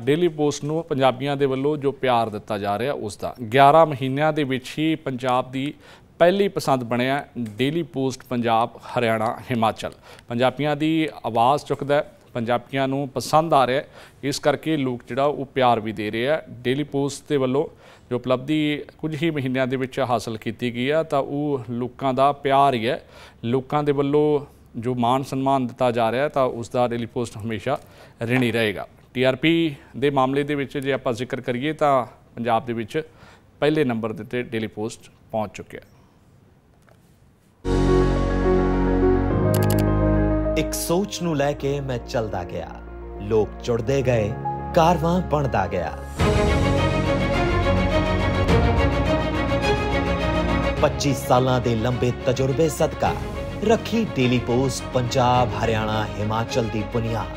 Daily post ਨੂੰ ਪੰਜਾਬੀਆਂ ਦੇ ਵੱਲੋਂ ਜੋ ਪਿਆਰ ਦਿੱਤਾ ਜਾ ਰਿਹਾ ਉਸ ਦਾ 11 ਮਹੀਨਿਆਂ ਦੇ ਵਿੱਚ ਹੀ ਪੰਜਾਬ ਦੀ ਪਹਿਲੀ ਪਸੰਦ ਬਣਿਆ ਡੇਲੀ ਪੋਸਟ ਪੰਜਾਬ ਹਰਿਆਣਾ ਹਿਮਾਚਲ। ਪੰਜਾਬੀਆਂ ਦੀ ਆਵਾਜ਼ ਚੁੱਕਦਾ, ਪੰਜਾਬੀਆਂ ਨੂੰ ਪਸੰਦ ਆ ਰਿਹਾ, ਇਸ ਕਰਕੇ ਲੋਕ ਜਿਹੜਾ ਉਹ ਪਿਆਰ ਵੀ ਦੇ ਰਹੇ ਆ। ਡੇਲੀ ਪੋਸਟ ਦੇ ਵੱਲੋਂ ਜੋ ਉਪਲਬਧੀ ਕੁਝ ਹੀ ਮਹੀਨਿਆਂ ਦੇ ਵਿੱਚ ਹਾਸਲ ਕੀਤੀ ਗਈ ਆ ਤਾਂ ਉਹ ਲੋਕਾਂ ਦਾ ਪਿਆਰ ਹੀ ਹੈ। ਲੋਕਾਂ ਦੇ ਵੱਲੋਂ ਜੋ ਮਾਣ ਸਨਮਾਨ ਦਿੱਤਾ ਜਾ ਰਿਹਾ ਤਾਂ ਉਸ ਦਾ ਡੇਲੀ ਪੋਸਟ ਹਮੇਸ਼ਾ ਰਿਣੀ ਰਹੇਗਾ। TRP ਦੇ ਮਾਮਲੇ ਦੇ ਵਿੱਚ ਜੇ ਆਪਾਂ ਜ਼ਿਕਰ ਕਰੀਏ ਤਾਂ ਪੰਜਾਬ ਦੇ ਵਿੱਚ ਪਹਿਲੇ ਨੰਬਰ ਦੇ ਉੱਤੇ ਡੇਲੀ ਪੋਸਟ ਪਹੁੰਚ ਚੁੱਕਿਆ। एक सोच नूं लैके मैं चलदा गया, लोग जुड़दे गए, कारवां बनदा गया। 25 सालां दे लंबे तजुर्बे सदका रखी डेली पोस्ट पंजाब हरियाणा हिमाचल दी बुनियाद।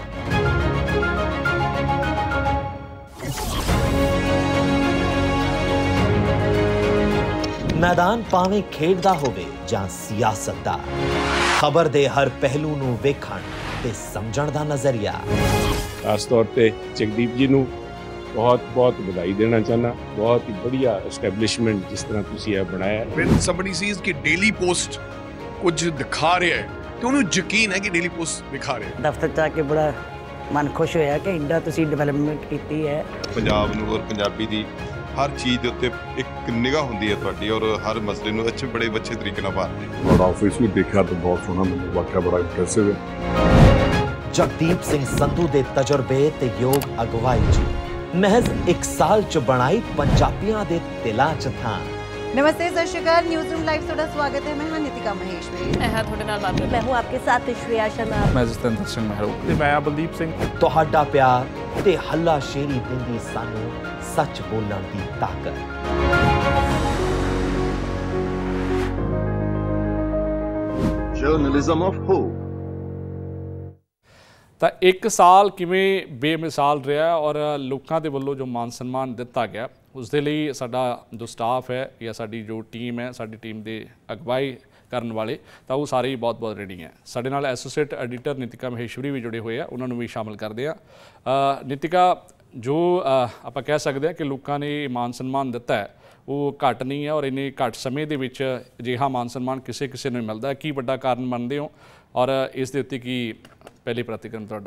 मैदान भावें खेड दा होवे जां सियासत दा, खबर दे हर पहलू नूं वेखण ते समझण दा नजरिया। खास तौर पे जगदीप जी नूं बहुत बहुत बधाई देना चाहना। बहुत ही बढ़िया एस्टैब्लिशमेंट जिस तरह तुसीं यह बनाया। When somebody sees कि डेली पोस्ट कुछ दिखा रहा है तो उन्हें यकीन है कि डेली पोस्ट दिखा रहे हैं। दफ्तर जाके बड़ा मन खुश होया कि इंडा तुसीं डेवलपमेंट कीती है। पंजाब नूं और पंजाबी दी हर चीज़ के उत्ते एक निगाह होंदी है तुहाडी और हर मसले नूं बड़े अच्छे तरीके नाल बांधदे। बड़ा ऑफिस भी देखा तो बहुत सोहना, मैंने वाकया बड़ा इंप्रेसिव है। जगदीप सिंह संधू दे तजुर्बे ते योग अगवाई च महज 1 साल च बनाई पंजाबियां दे दिलां च थां। नमस्ते, सत श्री अकाल। न्यूज़ रूम लाइव ਤੁਹਾਡਾ ਸਵਾਗਤ है। मैं हाँ नितिका महेश्वरी। मैं हाँ ਤੁਹਾਡੇ ਨਾਲ ਬਾਤ। मैं हूँ आपके साथ श्रेया शर्मा। मैं जसविंदर सिंह महरू ਤੇ ਮੈਂ ਬਲਦੀਪ ਸਿੰਘ। ਤੁਹਾਡਾ ਪਿਆਰ ਤੇ ਹੱਲਾ ਸ਼ੇਰੀ ਦਿੰਦੀ ਸਾਨੂੰ सच बोलने की ताकत। Journalism of hope. ਤਾਂ 1 ਸਾਲ ਕਿਵੇਂ ਬੇਮਿਸਾਲ ਰਿਹਾ ਔਰ ਲੋਕਾਂ ਦੇ ਵੱਲੋਂ ਜੋ ਮਾਨ ਸਨਮਾਨ ਦਿੱਤਾ ਗਿਆ ਉਸ ਦੇ ਲਈ ਸਾਡਾ ਜੋ ਸਟਾਫ ਹੈ ਜਾਂ ਸਾਡੀ ਜੋ ਟੀਮ ਹੈ, ਸਾਡੀ ਟੀਮ ਦੇ ਅਗਵਾਈ ਕਰਨ ਵਾਲੇ ਤਾਂ ਉਹ ਸਾਰੇ ਹੀ ਬਹੁਤ ਬਹੁਤ ਰੈਡੀ ਹੈ। ਸਾਡੇ ਨਾਲ ਐਸੋਸੀਏਟ ਐਡੀਟਰ ਨਿਤਿਕਾ ਮਹੇਸ਼ਵਰੀ ਵੀ ਜੁੜੇ ਹੋਏ ਆ, ਉਹਨਾਂ ਨੂੰ ਵੀ ਸ਼ਾਮਲ ਕਰਦੇ ਆ। ਨਿਤਿਕਾ, ਜੋ ਆਪਾਂ ਕਹਿ ਸਕਦੇ ਹਾਂ ਕਿ ਲੋਕਾਂ ਨੇ ਮਾਨ ਸਨਮਾਨ ਦਿੱਤਾ ਹੈ ਉਹ ਘੱਟ ਨਹੀਂ ਹੈ ਔਰ ਇੰਨੇ ਘੱਟ ਸਮੇਂ ਦੇ ਵਿੱਚ ਅਜਿਹਾ ਮਾਨ ਸਨਮਾਨ ਕਿਸੇ ਕਿਸੇ ਨੂੰ ਮਿਲਦਾ ਹੈ। ਕੀ ਵੱਡਾ ਕਾਰਨ ਮੰਨਦੇ ਹੋ ਔਰ ਇਸ ਦੇ ਉੱਤੇ ਕੀ ਪਹਿਲੀ ਪ੍ਰਤੀਕਰਮ ਤੁਹਾਡਾ?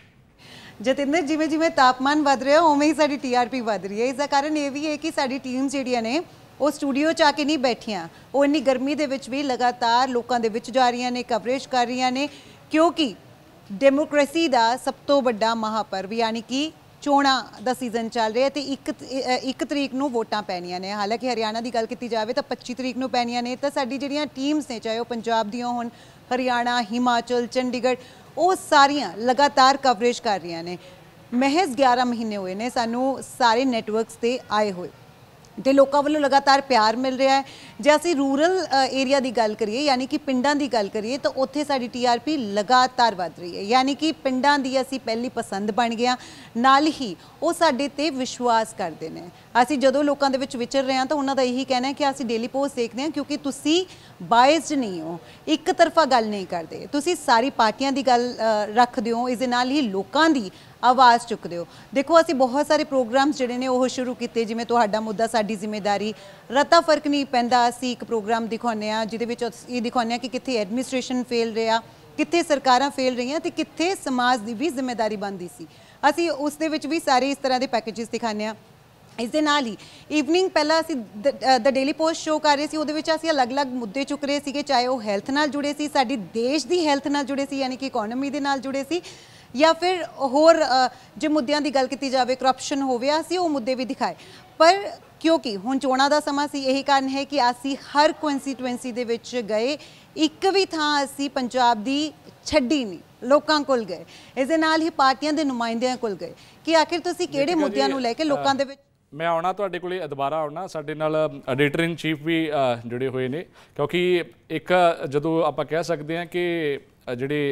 ਜਤਿੰਦਰ, ਜਿਵੇਂ ਜਿਵੇਂ ਤਾਪਮਾਨ ਵੱਧ ਰਿਹਾ ਉਵੇਂ ਹੀ ਸਾਡੀ TRP ਵੱਧ ਰਹੀ ਹੈ। ਇਸ ਦਾ ਕਾਰਨ ਇਹ ਵੀ ਹੈ ਕਿ ਸਾਡੀ ਟੀਮ ਜਿਹੜੀਆਂ ਨੇ ਉਹ ਸਟੂਡੀਓ 'ਚ ਆ ਕੇ ਨਹੀਂ ਬੈਠੀਆਂ, ਉਹ ਇੰਨੀ ਗਰਮੀ ਦੇ ਵਿੱਚ ਵੀ ਲਗਾਤਾਰ ਲੋਕਾਂ ਦੇ ਵਿੱਚ ਜਾ ਰਹੀਆਂ ਨੇ, ਕਵਰੇਜ ਕਰ ਰਹੀਆਂ ਨੇ, ਕਿਉਂਕਿ ਡੈਮੋਕ੍ਰੇਸੀ ਦਾ ਸਭ ਤੋਂ ਵੱਡਾ ਮਹਾਪਰਵ ਯਾਨੀ ਕਿ ਚੋਣਾਂ ਦਾ ਸੀਜ਼ਨ ਚੱਲ ਰਿਹਾ ਤੇ 1 ਤਰੀਕ ਨੂੰ ਵੋਟਾਂ ਪੈਣੀਆਂ ਨੇ। ਹਾਲਾਂਕਿ ਹਰਿਆਣਾ ਦੀ ਗੱਲ ਕੀਤੀ ਜਾਵੇ ਤਾਂ 25 ਤਰੀਕ ਨੂੰ ਪੈਣੀਆਂ ਨੇ। ਤਾਂ ਸਾਡੀ ਜਿਹੜੀਆਂ ਟੀਮਸ ਨੇ, ਚਾਹੇ ਉਹ ਪੰਜਾਬ ਦੀਆਂ ਹੋਣ, ਹਰਿਆਣਾ, ਹਿਮਾਚਲ, ਚੰਡੀਗੜ੍ਹ, ਉਹ ਸਾਰੀਆਂ ਲਗਾਤਾਰ ਕਵਰੇਜ ਕਰ ਰਹੀਆਂ ਨੇ। ਮਹਿਜ਼ 11 ਮਹੀਨੇ ਹੋਏ ਨੇ ਸਾਨੂੰ ਸਾਰੇ ਨੈਟਵਰਕਸ 'ਤੇ ਆਏ ਹੋਏ ਤੇ ਲੋਕਾਂ ਵੱਲੋਂ ਲਗਾਤਾਰ ਪਿਆਰ ਮਿਲ ਰਿਹਾ ਹੈ। ਜੇ ਅਸੀਂ ਰੂਰਲ ਏਰੀਆ ਦੀ ਗੱਲ ਕਰੀਏ ਯਾਨੀ ਕਿ ਪਿੰਡਾਂ ਦੀ ਗੱਲ ਕਰੀਏ ਤਾਂ ਉੱਥੇ ਸਾਡੀ TRP ਲਗਾਤਾਰ ਵੱਧ ਰਹੀ ਹੈ। ਯਾਨੀ ਕਿ ਪਿੰਡਾਂ ਦੀ ਅਸੀਂ ਪਹਿਲੀ ਪਸੰਦ ਬਣ ਗਏ, ਨਾਲ ਹੀ ਉਹ ਸਾਡੇ 'ਤੇ ਵਿਸ਼ਵਾਸ ਕਰਦੇ ਨੇ। ਅਸੀਂ ਜਦੋਂ ਲੋਕਾਂ ਦੇ ਵਿੱਚ ਵਿਚਰ ਰਹੇ ਹਾਂ ਤਾਂ ਉਹਨਾਂ ਦਾ ਇਹੀ ਕਹਿਣਾ ਹੈ ਕਿ ਅਸੀਂ ਡੇਲੀ ਪੋਸਟ ਦੇਖਦੇ ਹਾਂ ਕਿਉਂਕਿ ਤੁਸੀਂ ਬਾਇਸਡ ਨਹੀਂ ਹੋ, ਇੱਕ ਤਰਫਾ ਗੱਲ ਨਹੀਂ ਕਰਦੇ, ਤੁਸੀਂ ਸਾਰੀ ਪਾਰਟੀਆਂ ਦੀ ਗੱਲ ਰੱਖਦੇ ਹੋ, ਇਸ ਦੇ ਨਾਲ ਹੀ ਲੋਕਾਂ ਦੀ ਆਵਾਜ਼ ਚੁੱਕਦੇ ਹੋ। ਦੇਖੋ, ਅਸੀਂ ਬਹੁਤ ਸਾਰੇ ਪ੍ਰੋਗਰਾਮਸ ਜਿਹੜੇ ਨੇ ਉਹ ਸ਼ੁਰੂ ਕੀਤੇ, ਜਿਵੇਂ ਤੁਹਾਡਾ ਮੁੱਦਾ ਸਾਡੀ ਜ਼ਿੰਮੇਦਾਰੀ, ਰਤਾ ਫਰਕ ਨਹੀਂ ਪੈਂਦਾ। ਅਸੀਂ ਇੱਕ ਪ੍ਰੋਗਰਾਮ ਦਿਖਾਉਂਦੇ ਹਾਂ ਜਿਹਦੇ ਵਿੱਚ ਇਹ ਦਿਖਾਉਂਦੇ ਹਾਂ ਕਿ ਕਿੱਥੇ ਐਡਮਿਨਿਸਟ੍ਰੇਸ਼ਨ ਫੇਲ ਰਿਹਾ, ਕਿੱਥੇ ਸਰਕਾਰਾਂ ਫੇਲ ਰਹੀਆਂ ਤੇ ਕਿੱਥੇ ਸਮਾਜ ਦੀ ਵੀ ਜ਼ਿੰਮੇਦਾਰੀ ਬਣਦੀ ਸੀ। ਅਸੀਂ ਉਸ ਦੇ ਵਿੱਚ ਵੀ ਸਾਰੇ ਇਸ ਤਰ੍ਹਾਂ ਦੇ ਪੈਕੇਜਸ ਦਿਖਾਉਂਦੇ ਹਾਂ। ਇਸ ਦੇ ਨਾਲ ਹੀ ਈਵਨਿੰਗ ਪਹਿਲਾਂ ਅਸੀਂ ਦ ਡੇਲੀ ਪੋਸਟ ਸ਼ੋਅ ਕਰ ਰਹੇ ਸੀ, ਉਹਦੇ ਵਿੱਚ ਅਸੀਂ ਅਲੱਗ-ਅਲੱਗ ਮੁੱਦੇ ਚੁੱਕ ਰਹੇ ਸੀਗੇ, ਚਾਹੇ ਉਹ ਹੈਲਥ ਨਾਲ ਜੁੜੇ ਸੀ, ਸਾਡੀ ਦੇਸ਼ ਦੀ ਹੈਲਥ ਨਾਲ ਜੁੜੇ ਸੀ ਯਾਨੀ ਕਿ ਇਕੋਨਮੀ ਦੇ ਨਾਲ ਜੁੜੇ ਸੀ, ਜਾਂ ਫਿਰ ਹੋਰ ਜੇ ਮੁੱਦਿਆਂ ਦੀ ਗੱਲ ਕੀਤੀ ਜਾਵੇ, ਕਰਪਸ਼ਨ ਹੋਵੇ, ਅਸੀਂ ਉਹ ਮੁੱਦੇ ਵੀ ਦਿਖਾਏ। ਪਰ ਕਿਉਂਕਿ ਹੁਣ ਚੋਣਾਂ ਦਾ ਸਮਾਂ ਸੀ, ਇਹੀ ਕਾਰਨ ਹੈ ਕਿ ਅਸੀਂ ਹਰ ਕੰਸਟੀਟੂਐਂਸੀ ਦੇ ਵਿੱਚ ਗਏ, ਇੱਕ ਵੀ ਥਾਂ ਅਸੀਂ ਪੰਜਾਬ ਦੀ ਛੱਡੀ ਨਹੀਂ, ਲੋਕਾਂ ਕੋਲ ਗਏ। ਇਸ ਦੇ ਨਾਲ ਹੀ ਪਾਰਟੀਆਂ ਦੇ ਨੁਮਾਇੰਦਿਆਂ ਕੋਲ ਗਏ ਕਿ ਆਖਿਰ ਤੁਸੀਂ ਕਿਹੜੇ ਮੁੱਦਿਆਂ ਨੂੰ ਲੈ ਕੇ ਲੋਕਾਂ ਦੇ ਵਿੱਚ। ਮੈਂ ਆਉਣਾ ਤੁਹਾਡੇ ਕੋਲੇ, ਦੁਬਾਰਾ ਆਉਣਾ। ਸਾਡੇ ਨਾਲ ਐਡੀਟਰ ਇਨ ਚੀਫ ਵੀ ਜੁੜੇ ਹੋਏ ਨੇ, ਕਿਉਂਕਿ ਇੱਕ ਜਦੋਂ ਆਪਾਂ ਕਹਿ ਸਕਦੇ ਹਾਂ ਕਿ ਜਿਹੜੇ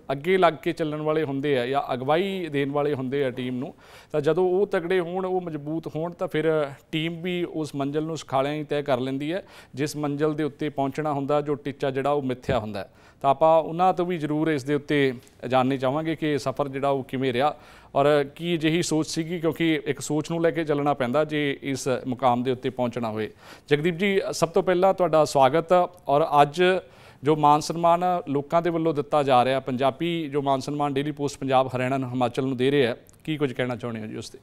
ਅੱਗੇ ਲੱਗ ਕੇ ਚੱਲਣ ਵਾਲੇ ਹੁੰਦੇ ਆ ਜਾਂ ਅਗਵਾਈ ਦੇਣ ਵਾਲੇ ਹੁੰਦੇ ਆ ਟੀਮ ਨੂੰ, ਤਾਂ ਜਦੋਂ ਉਹ ਤਗੜੇ ਹੋਣ, ਉਹ ਮਜ਼ਬੂਤ ਹੋਣ, ਤਾਂ ਫਿਰ ਟੀਮ ਵੀ ਉਸ ਮੰਜ਼ਿਲ ਨੂੰ ਸੁਖਾਲਿਆਂ ਹੀ ਤੈਅ ਕਰ ਲੈਂਦੀ ਹੈ ਜਿਸ ਮੰਜ਼ਿਲ ਦੇ ਉੱਤੇ ਪਹੁੰਚਣਾ ਹੁੰਦਾ, ਜੋ ਟੀਚਾ ਜਿਹੜਾ ਉਹ ਮਿੱਥਿਆ ਹੁੰਦਾ। ਤਾਂ ਆਪਾਂ ਉਹਨਾਂ ਤੋਂ ਵੀ ਜ਼ਰੂਰ ਇਸ ਦੇ ਉੱਤੇ ਜਾਣਨੀ ਚਾਹਾਂਗੇ ਕਿ ਸਫ਼ਰ ਜਿਹੜਾ ਉਹ ਕਿਵੇਂ ਰਿਹਾ ਔਰ ਕੀ ਅਜਿਹੀ ਸੋਚ ਸੀਗੀ, ਕਿਉਂਕਿ ਇੱਕ ਸੋਚ ਨੂੰ ਲੈ ਕੇ ਚੱਲਣਾ ਪੈਂਦਾ ਜੇ ਇਸ ਮੁਕਾਮ ਦੇ ਉੱਤੇ ਪਹੁੰਚਣਾ ਹੋਏ। ਜਗਦੀਪ ਜੀ, ਸਭ ਤੋਂ ਪਹਿਲਾਂ ਤੁਹਾਡਾ ਸਵਾਗਤ। ਔਰ ਅੱਜ ਜੋ ਮਾਨ ਸਨਮਾਨ ਲੋਕਾਂ ਦੇ ਵੱਲੋਂ ਦਿੱਤਾ ਜਾ ਰਿਹਾ, ਪੰਜਾਬੀ ਜੋ ਮਾਨ ਸਨਮਾਨ ਡੇਲੀ ਪੋਸਟ ਪੰਜਾਬ ਹਰਿਆਣਾ ਨੂੰ ਹਿਮਾਚਲ ਨੂੰ ਦੇ ਰਿਹਾ, ਕੀ ਕੁਝ ਕਹਿਣਾ ਚਾਹੁੰਦੇ ਹੋ ਜੀ ਉਸ 'ਤੇ?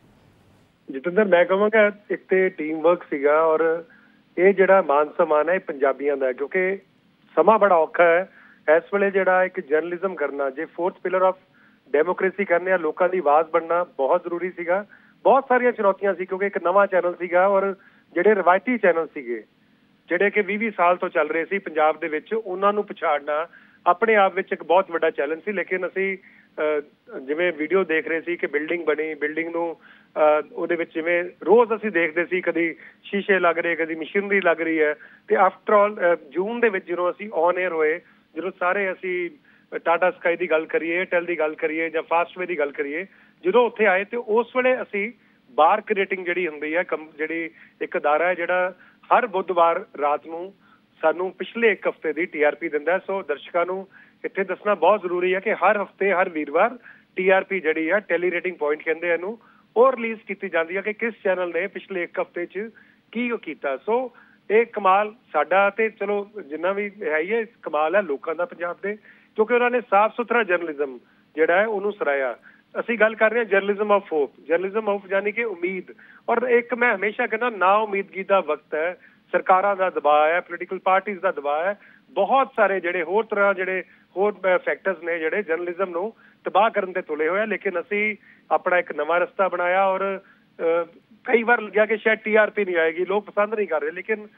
ਜਤਿੰਦਰ, ਮੈਂ ਕਹਾਂਗਾ ਇੱਕ ਤੇ ਟੀਮ ਵਰਕ ਸੀਗਾ ਔਰ ਇਹ ਜਿਹੜਾ ਮਾਨ ਸਨਮਾਨ ਹੈ ਪੰਜਾਬੀਆਂ ਦਾ, ਕਿਉਂਕਿ ਸਮਾਂ ਬੜਾ ਔਖਾ ਹੈ ਇਸ ਵੇਲੇ। ਜਿਹੜਾ ਇੱਕ ਜਰਨਲਿਜ਼ਮ ਕਰਨਾ, ਜੇ ਫੋਰਥ ਪਿਲਰ ਆਫ ਡੈਮੋਕ੍ਰੇਸੀ ਕਰਨੇ ਆ, ਲੋਕਾਂ ਦੀ ਆਵਾਜ਼ ਬਣਨਾ ਬਹੁਤ ਜ਼ਰੂਰੀ ਸੀਗਾ। ਬਹੁਤ ਸਾਰੀਆਂ ਚੁਣੌਤੀਆਂ ਸੀ ਕਿਉਂਕਿ ਇੱਕ ਨਵਾਂ ਚੈਨਲ ਸੀਗਾ ਔਰ ਜਿਹੜੇ ਰਵਾਇਤੀ ਚੈਨਲ ਸੀਗੇ ਜਿਹੜੇ ਕਿ 20-20 ਸਾਲ ਤੋਂ ਚੱਲ ਰਹੇ ਸੀ ਪੰਜਾਬ ਦੇ ਵਿੱਚ, ਉਹਨਾਂ ਨੂੰ ਪਛਾੜਨਾ ਆਪਣੇ ਆਪ ਵਿੱਚ ਇੱਕ ਬਹੁਤ ਵੱਡਾ ਚੈਲੰਜ ਸੀ। ਲੇਕਿਨ ਅਸੀਂ ਜਿਵੇਂ ਵੀਡੀਓ ਦੇਖ ਰਹੇ ਸੀ ਕਿ ਬਿਲਡਿੰਗ ਬਣੀ, ਬਿਲਡਿੰਗ ਨੂੰ ਉਹਦੇ ਵਿੱਚ ਜਿਵੇਂ ਰੋਜ਼ ਅਸੀਂ ਦੇਖਦੇ ਸੀ, ਕਦੀ ਸ਼ੀਸ਼ੇ ਲੱਗ ਰਹੇ, ਕਦੀ ਮਸ਼ੀਨਰੀ ਲੱਗ ਰਹੀ ਹੈ। ਤੇ ਆਫਟਰ ਆਲ ਜੂਨ ਦੇ ਵਿੱਚ ਜਦੋਂ ਅਸੀਂ ਔਨ 에ਅਰ ਹੋਏ, ਜਦੋਂ ਸਾਰੇ ਅਸੀਂ ਟਾਟਾ ਸਕਾਈ ਦੀ ਗੱਲ ਕਰੀਏ, ਏਅਰਟੈਲ ਦੀ ਗੱਲ ਕਰੀਏ ਜਾਂ ਫਾਸਟਵੇ ਦੀ ਗੱਲ ਕਰੀਏ, ਜਦੋਂ ਉੱਥੇ ਆਏ ਤੇ ਉਸ ਵੇਲੇ ਅਸੀਂ ਬਾਰ ਕ੍ਰੀਏਟਿੰਗ ਜਿਹੜੀ ਹੁੰਦੀ ਹੈ, ਜਿਹੜੀ ਇੱਕ ਅਦਾਰਾ ਹੈ ਜਿਹੜਾ ਹਰ ਬੁੱਧਵਾਰ ਰਾਤ ਨੂੰ ਸਾਨੂੰ ਪਿਛਲੇ ਇੱਕ ਹਫ਼ਤੇ ਦੀ TRP ਦਿੰਦਾ। ਸੋ ਦਰਸ਼ਕਾਂ ਨੂੰ ਇੱਥੇ ਦੱਸਣਾ ਬਹੁਤ ਜ਼ਰੂਰੀ ਹੈ ਕਿ ਹਰ ਹਫ਼ਤੇ ਹਰ ਵੀਰਵਾਰ TRP ਜਿਹੜੀ ਹੈ, ਟੈਲੀ ਰੇਟਿੰਗ ਪੁਆਇੰਟ ਕਹਿੰਦੇ ਇਹਨੂੰ, ਉਹ ਰਿਲੀਜ਼ ਕੀਤੀ ਜਾਂਦੀ ਹੈ ਕਿ ਕਿਸ ਚੈਨਲ ਨੇ ਪਿਛਲੇ ਇੱਕ ਹਫ਼ਤੇ 'ਚ ਕੀ ਉਹ ਕੀਤਾ। ਸੋ ਇਹ ਕਮਾਲ ਸਾਡਾ, ਤੇ ਚਲੋ ਜਿੰਨਾ ਵੀ ਹੈ ਹੀ ਹੈ, ਕਮਾਲ ਹੈ ਲੋਕਾਂ ਦਾ ਪੰਜਾਬ ਦੇ, ਕਿਉਂਕਿ ਉਹਨਾਂ ਨੇ ਸਾਫ਼ ਸੁਥਰਾ ਜਰਨਲਿਜ਼ਮ ਜਿਹੜਾ ਹੈ ਉਹਨੂੰ ਸਰਾਇਆ। ਅਸੀਂ ਗੱਲ ਕਰ ਰਹੇ ਹਾਂ journalism of hope, journalism of ਯਾਨੀ ਕਿ ਉਮੀਦ। ਔਰ ਇੱਕ ਮੈਂ ਹਮੇਸ਼ਾ ਕਹਿੰਦਾ, ਨਾ ਉਮੀਦਗੀ ਦਾ ਵਕਤ ਹੈ, ਸਰਕਾਰਾਂ ਦਾ ਦਬਾਅ ਹੈ, ਪੋਲੀਟੀਕਲ ਪਾਰਟੀਜ਼ ਦਾ ਦਬਾਅ ਹੈ, ਬਹੁਤ ਸਾਰੇ ਜਿਹੜੇ ਹੋਰ ਤਰ੍ਹਾਂ ਜਿਹੜੇ ਹੋਰ ਫੈਕਟਰਸ ਨੇ ਜਿਹੜੇ ਜਰਨਲਿਜ਼ਮ ਨੂੰ ਤਬਾਹ ਕਰਨ ਤੇ ਤੁਲੇ ਹੋਏ ਆ। ਲੇਕਿਨ ਅਸੀਂ ਆਪਣਾ ਇੱਕ ਨਵਾਂ ਰਸਤਾ ਬਣਾਇਆ ਔਰ ਕਈ ਵਾਰ ਲੱਗਿਆ ਕਿ ਸ਼ਾਇਦ TRP ਨਹੀਂ ਆਏਗੀ, ਲੋਕ ਪਸੰਦ ਨਹੀਂ ਕਰ ਰਹੇ, ਲੇਕਿਨ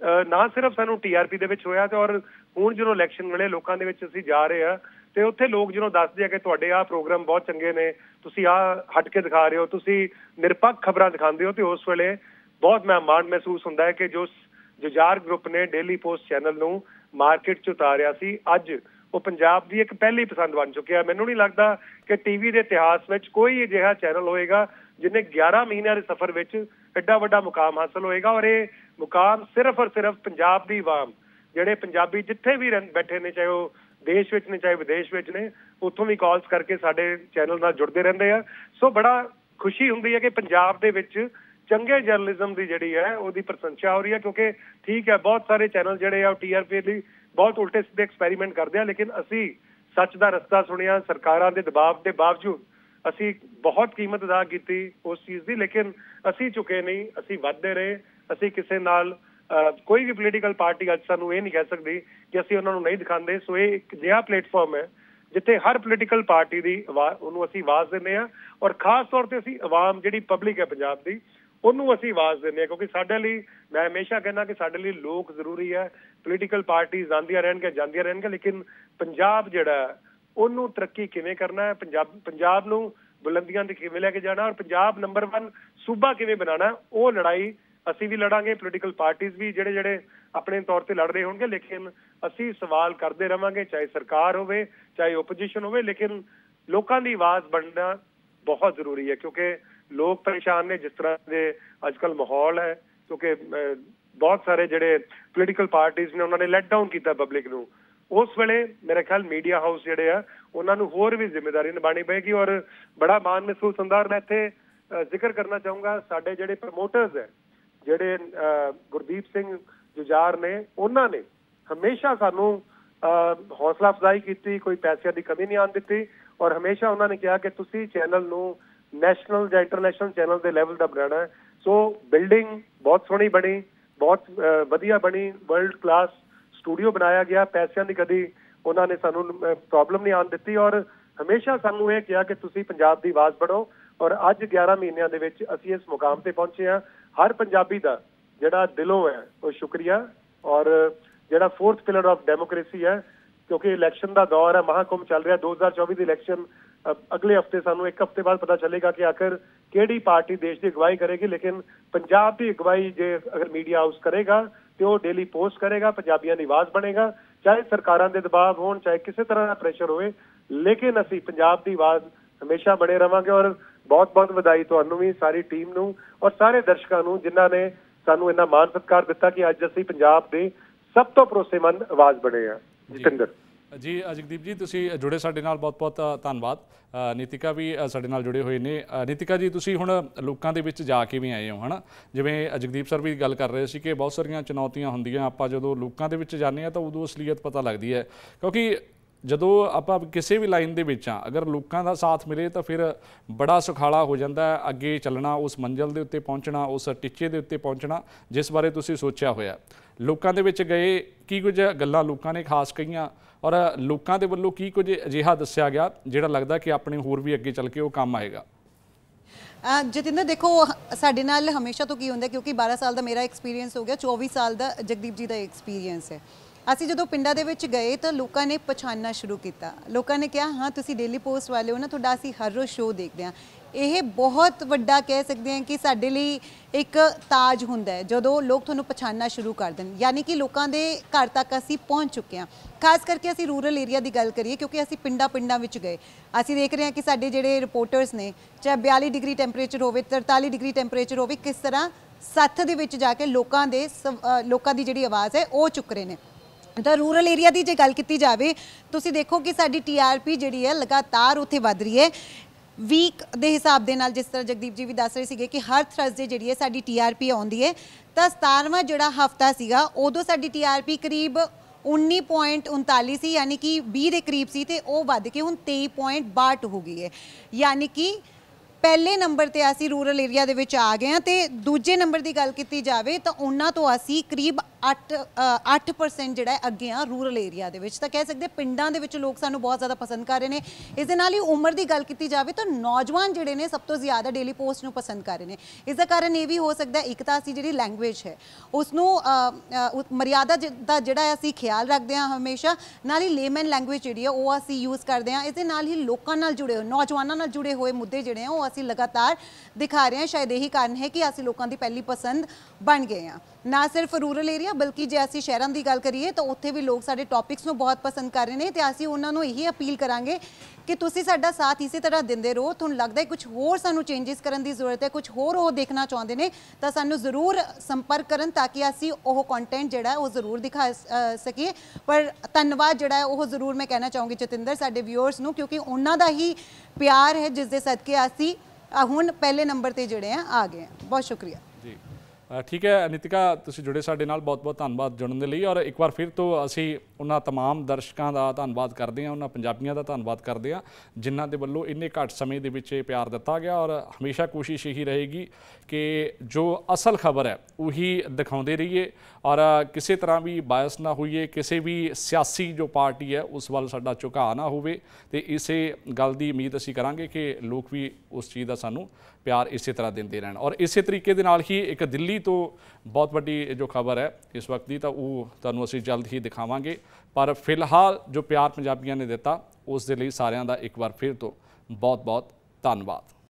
ਨਾ ਸਿਰਫ ਸਾਨੂੰ TRP ਦੇ ਵਿੱਚ ਹੋਇਆ ਤੇ ਔਰ ਹੁਣ ਜਦੋਂ ਇਲੈਕਸ਼ਨ ਵੇਲੇ ਲੋਕਾਂ ਦੇ ਵਿੱਚ ਅਸੀਂ ਜਾ ਰਹੇ ਆ ਤੇ ਉੱਥੇ ਲੋਕ ਜਦੋਂ ਦੱਸਦੇ ਆ ਕਿ ਤੁਹਾਡੇ ਆਹ ਪ੍ਰੋਗਰਾਮ ਬਹੁਤ ਚੰਗੇ ਨੇ, ਤੁਸੀਂ ਆਹ ਹਟ ਕੇ ਦਿਖਾ ਰਹੇ ਹੋ, ਤੁਸੀਂ ਨਿਰਪੱਖ ਖਬਰਾਂ ਦਿਖਾਉਂਦੇ ਹੋ, ਤੇ ਉਸ ਵੇਲੇ ਬਹੁਤ ਮਾਣ ਮਹਿਸੂਸ ਹੁੰਦਾ ਹੈ ਕਿ ਜੋ ਜੁਝਾਰ ਗਰੁੱਪ ਨੇ ਡੇਲੀ ਪੋਸਟ ਚੈਨਲ ਨੂੰ ਮਾਰਕੀਟ 'ਚ ਉਤਾਰਿਆ ਸੀ, ਅੱਜ ਉਹ ਪੰਜਾਬ ਦੀ ਇੱਕ ਪਹਿਲੀ ਪਸੰਦ ਬਣ ਚੁੱਕਿਆ। ਮੈਨੂੰ ਨਹੀਂ ਲੱਗਦਾ ਕਿ TV ਦੇ ਇਤਿਹਾਸ ਵਿੱਚ ਕੋਈ ਅਜਿਹਾ ਚੈਨਲ ਹੋਏਗਾ ਜਿਹਨੇ 11 ਮਹੀਨਿਆਂ ਦੇ ਸਫ਼ਰ ਵਿੱਚ ਐਡਾ ਵੱਡਾ ਮੁਕਾਮ ਹਾਸਲ ਹੋਏਗਾ। ਔਰ ਇਹ ਮੁਕਾਮ ਸਿਰਫ ਔਰ ਸਿਰਫ ਪੰਜਾਬ ਦੀ ਆਵਾਮ, ਜਿਹੜੇ ਪੰਜਾਬੀ ਜਿੱਥੇ ਵੀ ਬੈਠੇ ਨੇ, ਚਾਹੇ ਉਹ ਦੇਸ਼ ਵਿੱਚ ਨੇ ਚਾਹੇ ਵਿਦੇਸ਼ ਵਿੱਚ ਨੇ, ਉੱਥੋਂ ਵੀ ਕਾਲਸ ਕਰਕੇ ਸਾਡੇ ਚੈਨਲ ਨਾਲ ਜੁੜਦੇ ਰਹਿੰਦੇ ਆ। ਸੋ ਬੜਾ ਖੁਸ਼ੀ ਹੁੰਦੀ ਹੈ ਕਿ ਪੰਜਾਬ ਦੇ ਵਿੱਚ ਚੰਗੇ ਜਰਨਲਿਜ਼ਮ ਦੀ ਜਿਹੜੀ ਹੈ ਉਹਦੀ ਪ੍ਰਸ਼ੰਸਾ ਹੋ ਰਹੀ ਹੈ। ਕਿਉਂਕਿ ਠੀਕ ਹੈ, ਬਹੁਤ ਸਾਰੇ ਚੈਨਲ ਜਿਹੜੇ ਆ ਉਹ TRP ਲਈ ਬਹੁਤ ਉਲਟੇ ਸਿੱਧੇ ਐਕਸਪੈਰੀਮੈਂਟ ਕਰਦੇ ਆ, ਲੇਕਿਨ ਅਸੀਂ ਸੱਚ ਦਾ ਰਸਤਾ ਸੁਣਿਆ। ਸਰਕਾਰਾਂ ਦੇ ਦਬਾਅ ਦੇ ਬਾਵਜੂਦ ਅਸੀਂ ਬਹੁਤ ਕੀਮਤ ਅਦਾ ਕੀਤੀ ਉਸ ਚੀਜ਼ ਦੀ, ਲੇਕਿਨ ਅਸੀਂ ਝੁਕੇ ਨਹੀਂ, ਅਸੀਂ ਵੱਧਦੇ ਰਹੇ। ਅਸੀਂ ਕਿਸੇ ਨਾਲ ਕੋਈ ਵੀ ਪੋਲੀਟੀਕਲ ਪਾਰਟੀ ਅੱਜ ਸਾਨੂੰ ਇਹ ਨਹੀਂ ਕਹਿ ਸਕਦੀ ਕਿ ਅਸੀਂ ਉਹਨਾਂ ਨੂੰ ਨਹੀਂ ਦਿਖਾਉਂਦੇ। ਸੋ ਇਹ ਇੱਕ ਅਜਿਹਾ ਪਲੇਟਫਾਰਮ ਹੈ ਜਿੱਥੇ ਹਰ ਪੋਲੀਟੀਕਲ ਪਾਰਟੀ ਦੀ ਉਹਨੂੰ ਅਸੀਂ ਆਵਾਜ਼ ਦਿੰਦੇ ਹਾਂ ਔਰ ਖਾਸ ਤੌਰ ਤੇ ਅਸੀਂ ਆਵਾਮ ਜਿਹੜੀ ਪਬਲਿਕ ਹੈ ਪੰਜਾਬ ਦੀ, ਉਹਨੂੰ ਅਸੀਂ ਆਵਾਜ਼ ਦਿੰਦੇ ਹਾਂ। ਕਿਉਂਕਿ ਸਾਡੇ ਲਈ, ਮੈਂ ਹਮੇਸ਼ਾ ਕਹਿੰਦਾ ਕਿ ਸਾਡੇ ਲਈ ਲੋਕ ਜ਼ਰੂਰੀ ਹੈ। ਪੋਲੀਟੀਕਲ ਪਾਰਟੀਜ਼ ਆਉਂਦੀਆਂ ਰਹਿਣਗੀਆਂ ਜਾਂਦੀਆਂ ਰਹਿਣਗੀਆਂ, ਲੇਕਿਨ ਪੰਜਾਬ ਜਿਹੜਾ ਉਹਨੂੰ ਤਰੱਕੀ ਕਿਵੇਂ ਕਰਨਾ ਹੈ, ਪੰਜਾਬ ਨੂੰ ਬੁਲੰਦੀਆਂ ਤੇ ਕਿਵੇਂ ਲੈ ਕੇ ਜਾਣਾ ਔਰ ਪੰਜਾਬ ਨੰਬਰ 1 ਸੂਬਾ ਕਿਵੇਂ ਬਣਾਉਣਾ, ਉਹ ਲੜਾਈ ਅਸੀਂ ਵੀ ਲੜਾਂਗੇ। ਪੋਲੀਟੀਕਲ ਪਾਰਟੀਜ਼ ਵੀ ਜਿਹੜੇ ਆਪਣੇ ਤੌਰ ਤੇ ਲੜ ਰਹੇ ਹੋਣਗੇ, ਲੇਕਿਨ ਅਸੀਂ ਸਵਾਲ ਕਰਦੇ ਰਵਾਂਗੇ, ਚਾਹੇ ਸਰਕਾਰ ਹੋਵੇ ਚਾਹੇ ਓਪੋਜੀਸ਼ਨ ਹੋਵੇ। ਲੇਕਿਨ ਲੋਕਾਂ ਦੀ ਆਵਾਜ਼ ਬਣਨਾ ਬਹੁਤ ਜ਼ਰੂਰੀ ਹੈ ਕਿਉਂਕਿ ਲੋਕ ਪਰੇਸ਼ਾਨ ਨੇ ਜਿਸ ਤਰ੍ਹਾਂ ਦੇ ਅੱਜ ਕੱਲ੍ਹ ਮਾਹੌਲ ਹੈ। ਕਿਉਂਕਿ ਬਹੁਤ ਸਾਰੇ ਜਿਹੜੇ ਪੋਲੀਟੀਕਲ ਪਾਰਟੀਜ਼ ਨੇ ਉਹਨਾਂ ਨੇ ਲੈਟ ਡਾਊਨ ਕੀਤਾ ਪਬਲਿਕ ਨੂੰ। ਉਸ ਵੇਲੇ ਮੇਰੇ ਖਿਆਲ ਮੀਡੀਆ ਹਾਊਸ ਜਿਹੜੇ ਆ ਉਹਨਾਂ ਨੂੰ ਹੋਰ ਵੀ ਜ਼ਿੰਮੇਵਾਰੀ ਨਿਭਾਉਣੀ ਪਏਗੀ ਔਰ ਬੜਾ ਮਾਣ ਮਹਿਸੂਸ ਹੁੰਦਾ। ਔਰ ਮੈਂ ਇੱਥੇ ਜ਼ਿਕਰ ਕਰਨਾ ਚਾਹੂੰਗਾ, ਸਾਡੇ ਜਿਹੜੇ ਪ੍ਰਮੋਟਰਸ ਹੈ, ਜਿਹੜੇ ਗੁਰਦੀਪ ਸਿੰਘ ਜੁਝਾਰ ਨੇ, ਉਹਨਾਂ ਨੇ ਹਮੇਸ਼ਾ ਸਾਨੂੰ ਹੌਸਲਾ ਅਫਜ਼ਾਈ ਕੀਤੀ, ਕੋਈ ਪੈਸਿਆਂ ਦੀ ਕਮੀ ਨਹੀਂ ਆਉਣ ਦਿੱਤੀ ਔਰ ਹਮੇਸ਼ਾ ਉਹਨਾਂ ਨੇ ਕਿਹਾ ਕਿ ਤੁਸੀਂ ਚੈਨਲ ਨੂੰ ਨੈਸ਼ਨਲ ਜਾਂ ਇੰਟਰਨੈਸ਼ਨਲ ਚੈਨਲ ਦੇ ਲੈਵਲ ਦਾ ਬਣਾਉਣਾ ਹੈ। ਸੋ ਬਿਲਡਿੰਗ ਬਹੁਤ ਸੋਹਣੀ ਬਣੀ, ਬਹੁਤ ਵਧੀਆ ਬਣੀ, ਵਰਲਡ ਕਲਾਸ ਸਟੂਡੀਓ ਬਣਾਇਆ ਗਿਆ। ਪੈਸਿਆਂ ਦੀ ਕਦੀ ਉਹਨਾਂ ਨੇ ਸਾਨੂੰ ਪ੍ਰੋਬਲਮ ਨਹੀਂ ਆਉਣ ਦਿੱਤੀ ਔਰ ਹਮੇਸ਼ਾ ਸਾਨੂੰ ਇਹ ਕਿਹਾ ਕਿ ਤੁਸੀਂ ਪੰਜਾਬ ਦੀ ਆਵਾਜ਼ ਬਣੋ। ਔਰ ਅੱਜ 11 ਮਹੀਨਿਆਂ ਦੇ ਵਿੱਚ ਅਸੀਂ ਇਸ ਮੁਕਾਮ ਤੇ ਪਹੁੰਚੇ ਹਾਂ। ਹਰ ਪੰਜਾਬੀ ਦਾ ਜਿਹੜਾ ਦਿਲੋਂ ਹੈ ਉਹ ਸ਼ੁਕਰੀਆ। ਔਰ ਜਿਹੜਾ ਫੋਰਥ ਪਿਲਰ ਆਫ ਡੈਮੋਕ੍ਰੇਸੀ ਹੈ, ਕਿਉਂਕਿ ਇਲੈਕਸ਼ਨ ਦਾ ਦੌਰ ਹੈ, ਮਹਾਕੁੰਭ ਚੱਲ ਰਿਹਾ, 2024 ਦੀ ਇਲੈਕਸ਼ਨ ਅਗਲੇ ਹਫ਼ਤੇ, ਸਾਨੂੰ ਇੱਕ ਹਫ਼ਤੇ ਬਾਅਦ ਪਤਾ ਚੱਲੇਗਾ ਕਿ ਆਖਿਰ ਕਿਹੜੀ ਪਾਰਟੀ ਦੇਸ਼ ਦੀ ਅਗਵਾਈ ਕਰੇਗੀ। ਲੇਕਿਨ ਪੰਜਾਬ ਦੀ ਅਗਵਾਈ ਜੇ ਅਗਰ ਮੀਡੀਆ ਹਾਊਸ ਕਰੇਗਾ ਤੇ ਉਹ ਡੇਲੀ ਪੋਸਟ ਕਰੇਗਾ, ਪੰਜਾਬੀਆਂ ਦੀ ਆਵਾਜ਼ ਬਣੇਗਾ। ਚਾਹੇ ਸਰਕਾਰਾਂ ਦੇ ਦਬਾਅ ਹੋਣ, ਚਾਹੇ ਕਿਸੇ ਤਰ੍ਹਾਂ ਦਾ ਪ੍ਰੈਸ਼ਰ ਹੋਵੇ, ਲੇਕਿਨ ਅਸੀਂ ਪੰਜਾਬ ਦੀ ਆਵਾਜ਼ ਹਮੇਸ਼ਾ ਬਣੇ ਰਵਾਂਗੇ। ਔਰ ਬਹੁਤ ਬਹੁਤ ਵਧਾਈ ਤੁਹਾਨੂੰ ਵੀ, ਸਾਰੀ ਟੀਮ ਨੂੰ ਔਰ ਸਾਰੇ ਦਰਸ਼ਕਾਂ ਨੂੰ ਜਿਨ੍ਹਾਂ ਨੇ ਸਾਨੂੰ ਇੰਨਾ ਮਾਣ ਸਤਿਕਾਰ ਦਿੱਤਾ ਕਿ ਅੱਜ ਅਸੀਂ ਪੰਜਾਬ ਦੇ ਸਭ ਤੋਂ ਭਰੋਸੇਮੰਦ ਆਵਾਜ਼ ਬਣੇ ਆ। ਜਤਿੰਦਰ ਜੀ, ਜਗਦੀਪ ਜੀ ਤੁਸੀਂ ਜੁੜੇ ਸਾਡੇ ਨਾਲ, ਬਹੁਤ ਬਹੁਤ ਧੰਨਵਾਦ। ਨੀਤਿਕਾ ਵੀ ਸਾਡੇ ਨਾਲ ਜੁੜੇ ਹੋਏ ਨੇ। ਨੀਤਿਕਾ ਜੀ, ਤੁਸੀਂ ਹੁਣ ਲੋਕਾਂ ਦੇ ਵਿੱਚ ਜਾ ਕੇ ਵੀ ਆਏ ਹੋ, ਹੈ ਨਾ? ਜਿਵੇਂ ਜਗਦੀਪ ਸਰ ਵੀ ਗੱਲ ਕਰ ਰਹੇ ਸੀ ਕਿ ਬਹੁਤ ਸਾਰੀਆਂ ਚੁਣੌਤੀਆਂ ਹੁੰਦੀਆਂ, ਆਪਾਂ ਜਦੋਂ ਲੋਕਾਂ ਦੇ ਵਿੱਚ ਜਾਂਦੇ ਹਾਂ ਤਾਂ ਉਦੋਂ ਅਸਲੀਅਤ ਪਤਾ ਲੱਗਦੀ ਹੈ। ਕਿਉਂਕਿ ਜਦੋਂ ਆਪਾਂ ਕਿਸੇ ਵੀ ਲਾਈਨ ਦੇ ਵਿੱਚ ਆ, ਅਗਰ ਲੋਕਾਂ ਦਾ ਸਾਥ ਮਿਲੇ ਤਾਂ ਫਿਰ ਬੜਾ ਸੁਖਾਲਾ ਹੋ ਜਾਂਦਾ ਅੱਗੇ ਚੱਲਣਾ, ਉਸ ਮੰਜ਼ਿਲ ਦੇ ਉੱਤੇ ਪਹੁੰਚਣਾ, ਉਸ ਟੀਚੇ ਦੇ ਉੱਤੇ ਪਹੁੰਚਣਾ ਜਿਸ ਬਾਰੇ ਤੁਸੀਂ ਸੋਚਿਆ ਹੋਇਆ। ਲੋਕਾਂ ਦੇ ਵਿੱਚ ਗਏ, ਕੀ ਕੁਝ ਗੱਲਾਂ ਲੋਕਾਂ ਨੇ ਖਾਸ ਕਹੀਆਂ ਔਰ ਲੋਕਾਂ ਦੇ ਵੱਲੋਂ ਕੀ ਕੁਝ ਅਜਿਹਾ ਦੱਸਿਆ ਗਿਆ ਜਿਹੜਾ ਲੱਗਦਾ ਕਿ ਆਪਣੇ ਹੋਰ ਵੀ ਅੱਗੇ ਚੱਲ ਕੇ ਉਹ ਕੰਮ ਆਏਗਾ? ਜਤਿੰਦਰ ਦੇਖੋ, ਸਾਡੇ ਨਾਲ ਹਮੇਸ਼ਾ ਤੋਂ ਕੀ ਹੁੰਦਾ, ਕਿਉਂਕਿ 12 ਸਾਲ ਦਾ ਮੇਰਾ ਐਕਸਪੀਰੀਅੰਸ ਹੋ ਗਿਆ, 24 ਸਾਲ ਦਾ ਜਗਦੀਪ ਜੀ ਦਾ ਐਕਸਪੀਰੀਅੰਸ ਹੈ। ਅਸੀਂ ਜਦੋਂ ਪਿੰਡਾਂ ਦੇ ਵਿੱਚ ਗਏ ਤਾਂ ਲੋਕਾਂ ਨੇ ਪਛਾਣਨਾ ਸ਼ੁਰੂ ਕੀਤਾ। ਲੋਕਾਂ ਨੇ ਕਿਹਾ ਹਾਂ ਤੁਸੀਂ ਡੇਲੀ ਪੋਸਟ ਵਾਲੇ ਹੋ ਨਾ, ਤੁਹਾਡਾ ਅਸੀਂ ਹਰ ਰੋਜ਼ ਸ਼ੋਅ ਦੇਖਦੇ ਹਾਂ। ਇਹ ਬਹੁਤ ਵੱਡਾ ਕਹਿ ਸਕਦੇ ਹਾਂ ਕਿ ਸਾਡੇ ਲਈ ਇੱਕ ਤਾਜ ਹੁੰਦਾ ਹੈ ਜਦੋਂ ਲੋਕ ਤੁਹਾਨੂੰ ਪਛਾਣਨਾ ਸ਼ੁਰੂ ਕਰ ਦੇਣ, ਯਾਨੀ ਕਿ ਲੋਕਾਂ ਦੇ ਘਰ ਤੱਕ ਅਸੀਂ ਪਹੁੰਚ ਚੁੱਕੇ ਹਾਂ। ਖਾਸ ਕਰਕੇ ਅਸੀਂ ਰੂਰਲ ਏਰੀਆ ਦੀ ਗੱਲ ਕਰੀਏ, ਕਿਉਂਕਿ ਅਸੀਂ ਪਿੰਡਾਂ ਵਿੱਚ ਗਏ, ਅਸੀਂ ਦੇਖ ਰਹੇ ਹਾਂ ਕਿ ਸਾਡੇ ਜਿਹੜੇ ਰਿਪੋਰਟਰਸ ਨੇ, ਚਾਹੇ 42 ਡਿਗਰੀ ਟੈਂਪਰੇਚਰ ਹੋਵੇ, 43 ਡਿਗਰੀ ਟੈਂਪਰੇਚਰ ਹੋਵੇ, ਕਿਸ ਤਰ੍ਹਾਂ ਸੱਥ ਦੇ ਵਿੱਚ ਜਾ ਕੇ ਲੋਕਾਂ ਦੀ ਜਿਹੜੀ ਆਵਾਜ਼ ਹੈ ਉਹ ਚੁੱਕ ਰਹੇ ਨੇ। ਤਾਂ ਰੂਰਲ ਏਰੀਆ ਦੀ ਜੇ ਗੱਲ ਕੀਤੀ ਜਾਵੇ, ਤੁਸੀਂ ਦੇਖੋ ਕਿ ਸਾਡੀ TRP ਜਿਹੜੀ ਹੈ ਲਗਾਤਾਰ ਉੱਥੇ ਵੱਧ ਰਹੀ ਹੈ। ਵੀਕ ਦੇ ਹਿਸਾਬ ਦੇ ਨਾਲ, ਜਿਸ ਤਰ੍ਹਾਂ ਜਗਦੀਪ ਜੀ ਵੀ ਦੱਸ ਰਹੇ ਸੀਗੇ ਕਿ ਹਰ ਥਰਸਡੇ ਜਿਹੜੀ ਹੈ ਸਾਡੀ TRP ਆਉਂਦੀ ਹੈ, ਤਾਂ 17ਵਾਂ ਜਿਹੜਾ ਹਫਤਾ ਸੀਗਾ ਉਦੋਂ ਸਾਡੀ TRP ਕਰੀਬ 19.39 ਸੀ, ਯਾਨੀ ਕਿ 20 ਦੇ ਕਰੀਬ ਸੀ, ਤੇ ਉਹ ਵੱਧ ਕੇ ਹੁਣ 23.62 ਹੋ ਗਈ ਹੈ। ਯਾਨੀ ਕਿ ਪਹਿਲੇ ਨੰਬਰ ਤੇ ਅਸੀਂ ਰੂਰਲ ਏਰੀਆ ਦੇ ਵਿੱਚ ਆ ਗਏ ਹਾਂ। ਤੇ ਦੂਜੇ ਨੰਬਰ ਦੀ ਗੱਲ ਕੀਤੀ ਜਾਵੇ ਤਾਂ ਉਹਨਾਂ ਤੋਂ ਅਸੀਂ ਕਰੀਬ 8% ਜਿਹੜਾ ਹੈ ਅੱਗੇ ਆ ਰੂਰਲ ਏਰੀਆ ਦੇ ਵਿੱਚ। ਤਾਂ ਕਹਿ ਸਕਦੇ ਪਿੰਡਾਂ ਦੇ ਵਿੱਚ ਲੋਕ ਸਾਨੂੰ ਬਹੁਤ ਜ਼ਿਆਦਾ ਪਸੰਦ ਕਰ ਰਹੇ ਨੇ। ਇਸ ਦੇ ਨਾਲ ਹੀ ਉਮਰ ਦੀ ਗੱਲ ਕੀਤੀ ਜਾਵੇ ਤਾਂ ਨੌਜਵਾਨ ਜਿਹੜੇ ਨੇ ਸਭ ਤੋਂ ਜ਼ਿਆਦਾ ਡੇਲੀ ਪੋਸਟ ਨੂੰ ਪਸੰਦ ਕਰ ਰਹੇ ਨੇ। ਇਸ ਦਾ ਕਾਰਨ ਇਹ ਵੀ ਹੋ ਸਕਦਾ, ਇੱਕ ਤਾਂ ਅਸੀਂ ਜਿਹੜੀ ਲੈਂਗੁਏਜ ਹੈ ਉਸ ਨੂੰ ਮਰਿਆਦਾ ਦਾ ਜਿਹੜਾ ਅਸੀਂ ਖਿਆਲ ਰੱਖਦੇ ਹਾਂ ਹਮੇਸ਼ਾ, ਨਾਲ ਹੀ ਲੇਮਨ ਲੈਂਗੁਏਜ ਜਿਹੜੀ ਹੈ ਉਹ ਅਸੀਂ ਯੂਜ਼ ਕਰਦੇ ਹਾਂ। ਇਸ ਦੇ ਨਾਲ ਹੀ ਲੋਕਾਂ ਨਾਲ ਜੁੜੇ ਹੋਏ, ਨੌਜਵਾਨਾਂ ਨਾਲ ਜੁੜੇ ਹੋਏ ਮੁੱਦੇ ਜਿਹੜੇ ਆ ਉਹ ਅਸੀਂ ਲਗਾਤਾਰ ਦਿਖਾ ਰਹੇ ਹਾਂ। ਸ਼ਾਇਦ ਇਹੀ ਕਾਰਨ ਹੈ ਕਿ ਅਸੀਂ ਲੋਕਾਂ ਦੀ ਪਹਿਲੀ ਪਸੰਦ ਬਣ ਗਏ ਹਾਂ। ਨਾ ਸਿਰਫ ਰੂਰਲ ਏਰੀਆ, ਬਲਕਿ ਜੇ ਅਸੀਂ ਸ਼ਹਿਰਾਂ ਦੀ ਗੱਲ ਕਰੀਏ ਤਾਂ ਉੱਥੇ ਵੀ ਲੋਕ ਸਾਡੇ ਟੌਪਿਕਸ ਨੂੰ ਬਹੁਤ ਪਸੰਦ ਕਰ ਰਹੇ ਨੇ। ਤੇ ਅਸੀਂ ਉਹਨਾਂ ਨੂੰ ਇਹੀ ਅਪੀਲ ਕਰਾਂਗੇ ਕਿ ਤੁਸੀਂ ਸਾਡਾ ਸਾਥ ਇਸੇ ਤਰ੍ਹਾਂ ਦਿੰਦੇ ਰਹੋ। ਤੁਹਾਨੂੰ ਲੱਗਦਾ ਹੈ ਕੁਝ ਹੋਰ ਸਾਨੂੰ ਚੇਂਜਸ ਕਰਨ ਦੀ ਜ਼ਰੂਰਤ ਹੈ, ਕੁਝ ਹੋਰ ਉਹ ਦੇਖਣਾ ਚਾਹੁੰਦੇ ਨੇ, ਤਾਂ ਸਾਨੂੰ ਜ਼ਰੂਰ ਸੰਪਰਕ ਕਰਨ ਤਾਂ ਕਿ ਅਸੀਂ ਉਹ ਕੰਟੈਂਟ ਜਿਹੜਾ ਉਹ ਜ਼ਰੂਰ ਦਿਖਾ ਸਕੀਏ। ਪਰ ਧੰਨਵਾਦ ਜਿਹੜਾ ਹੈ ਉਹ ਜ਼ਰੂਰ ਮੈਂ ਕਹਿਣਾ ਚਾਹੂੰਗੀ ਜਤਿੰਦਰ ਸਾਡੇ ਵਿਊਅਰਸ ਨੂੰ, ਕਿਉਂਕਿ ਉਹਨਾਂ ਦਾ ਹੀ ਪਿਆਰ ਹੈ ਜਿਸ ਦੇ ਸਦਕੇ ਅਸੀਂ ਹੁਣ ਪਹਿਲੇ ਨੰਬਰ ਤੇ ਜਿਹੜੇ ਆ ਗਏ ਹਾਂ। ਬਹੁਤ ਸ਼ੁਕਰੀਆ ਜੀ। ਠੀਕ ਹੈ ਨੀਤਿਕਾ, ਤੁਸੀਂ ਜੁੜੇ ਸਾਡੇ ਨਾਲ, ਬਹੁਤ ਬਹੁਤ ਧੰਨਵਾਦ ਜੁੜਨ ਦੇ ਲਈ। ਔਰ ਇੱਕ ਵਾਰ ਫਿਰ ਤੋਂ ਅਸੀਂ ਉਹਨਾਂ ਤਮਾਮ ਦਰਸ਼ਕਾਂ ਦਾ ਧੰਨਵਾਦ ਕਰਦੇ ਹਾਂ, ਉਹਨਾਂ ਪੰਜਾਬੀਆਂ ਦਾ ਧੰਨਵਾਦ ਕਰਦੇ ਹਾਂ ਜਿਨ੍ਹਾਂ ਦੇ ਵੱਲੋਂ ਇੰਨੇ ਘੱਟ ਸਮੇਂ ਦੇ ਵਿੱਚ ਇਹ ਪਿਆਰ ਦਿੱਤਾ ਗਿਆ। ਔਰ ਹਮੇਸ਼ਾ ਕੋਸ਼ਿਸ਼ ਇਹੀ ਰਹੇਗੀ ਕਿ ਜੋ ਅਸਲ ਖਬਰ ਹੈ ਉਹੀ ਦਿਖਾਉਂਦੇ ਰਹੀਏ ਔਰ ਕਿਸੇ ਤਰ੍ਹਾਂ ਵੀ ਬਾਇਸ ਨਾ ਹੋਈਏ, ਕਿਸੇ ਵੀ ਸਿਆਸੀ ਜੋ ਪਾਰਟੀ ਹੈ ਉਸ ਵੱਲ ਸਾਡਾ ਝੁਕਾਅ ਨਾ ਹੋਵੇ। ਤੇ ਇਸੇ ਗੱਲ ਦੀ ਉਮੀਦ ਅਸੀਂ ਕਰਾਂਗੇ ਕਿ ਲੋਕ ਵੀ ਉਸ ਚੀਜ਼ ਦਾ ਸਾਨੂੰ ਪਿਆਰ ਇਸੇ ਤਰ੍ਹਾਂ ਦਿੰਦੇ ਰਹਿਣ। ਔਰ ਇਸੇ ਤਰੀਕੇ ਦੇ ਨਾਲ ਹੀ ਇੱਕ ਦਿੱਲੀ ਤੋਂ ਬਹੁਤ ਵੱਡੀ ਜੋ ਖਬਰ ਹੈ ਇਸ ਵਕਤ ਦੀ, ਤਾਂ ਉਹ ਤੁਹਾਨੂੰ ਅਸੀਂ ਜਲਦ ਹੀ ਦਿਖਾਵਾਂਗੇ। ਪਰ ਫਿਲਹਾਲ ਜੋ ਪਿਆਰ ਪੰਜਾਬੀਆਂ ਨੇ ਦਿੱਤਾ ਉਸ ਦੇ ਲਈ ਸਾਰਿਆਂ ਦਾ ਇੱਕ ਵਾਰ ਫਿਰ ਤੋਂ ਬਹੁਤ ਬਹੁਤ ਧੰਨਵਾਦ।